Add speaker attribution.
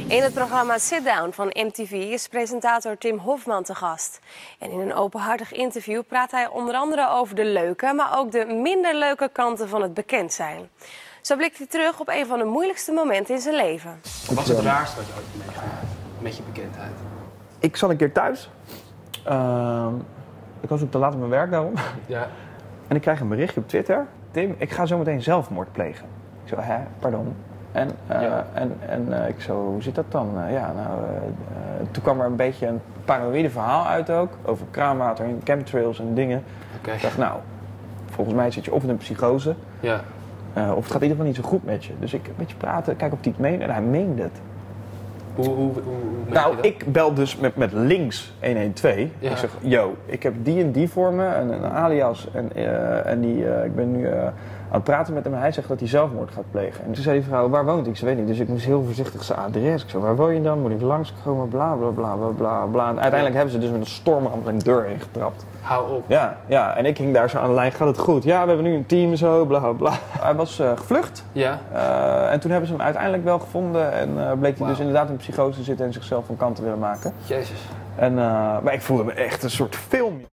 Speaker 1: In het programma Sit Down van MTV is presentator Tim Hofman te gast. En in een openhartig interview praat hij onder andere over de leuke, maar ook de minder leuke kanten van het bekend zijn. Zo blikt hij terug op een van de moeilijkste momenten in zijn leven.
Speaker 2: Wat was het raarste wat je ooit hebt meegemaakt met je bekendheid?
Speaker 3: Ik zat een keer thuis. Ik was ook te laat op mijn werk daarom.
Speaker 2: Ja.
Speaker 3: En ik krijg een berichtje op Twitter. Tim, ik ga zo meteen zelfmoord plegen. Ik zo, hè, pardon. En ik zo, hoe zit dat dan? Toen kwam er een beetje een paranoïde verhaal uit ook. Over kraanwater en chemtrails en dingen.
Speaker 2: Okay.
Speaker 3: Ik dacht, nou, volgens mij zit je of in een psychose.
Speaker 2: Ja.
Speaker 3: Of het gaat in ieder geval niet zo goed met je. Dus ik een beetje praten, kijk of hij het meent. En hij meende het.
Speaker 2: Hoe merk je dat?
Speaker 3: Ik bel dus met links 112.
Speaker 2: Ja.
Speaker 3: Ik zeg, yo, ik heb die en die voor me, een alias. Ik ben nu aan het praten met hem en hij zegt dat hij zelfmoord gaat plegen. En toen zei die vrouw, waar woont ik? Ze weet niet. Dus ik moest heel voorzichtig zijn adres. Ik zei, waar woon je dan? Moet ik langskomen? Bla bla bla bla bla bla. En uiteindelijk hebben ze dus met een stormram zijn deur heen getrapt.
Speaker 2: Hou op.
Speaker 3: Ja, en ik ging daar zo aan de lijn, gaat het goed? Ja, we hebben nu een team zo, bla bla. Hij was gevlucht.
Speaker 2: Ja.
Speaker 3: En toen hebben ze hem uiteindelijk wel gevonden en bleek hij dus inderdaad in psychose te zitten en zichzelf van kant te willen maken.
Speaker 2: Jezus.
Speaker 3: Maar ik voelde me echt een soort film.